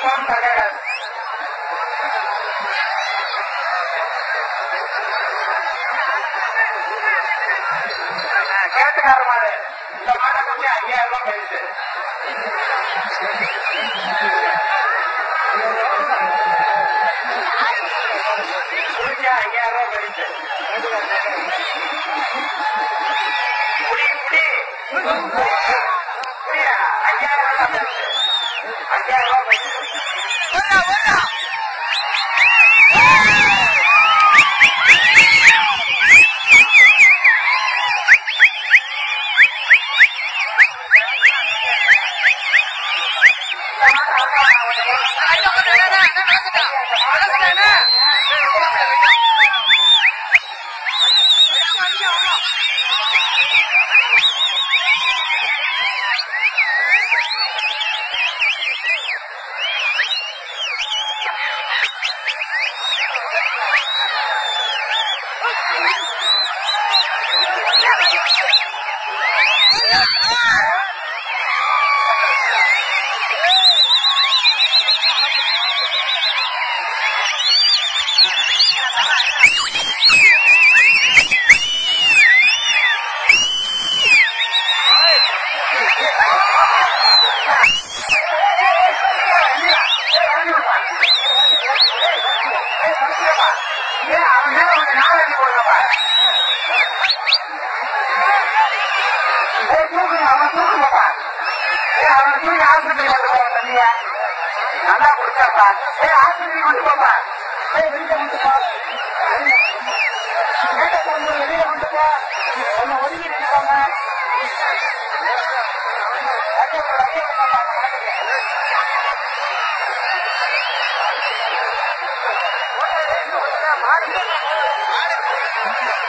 கேட்டுக்கார மாடு இந்த மாட்டை கொண்டு 5000 ரூபாய் போயிடுச்சு. முடிஞ்சா 5000 ரூபாய் போயிடுச்சு. முடி 5000 ரூபாய் போயிடுச்சு. 5000 ரூபாய் போயிடுச்சு. நல்லா குடிச்சாப்பா ஆஸ்பத்திரி கொண்டு போப்பா வெளியில கொண்டு போ வெளியில கொண்டு போ ஒன்னு ஒதுக்கிட்டு போங்க மாடு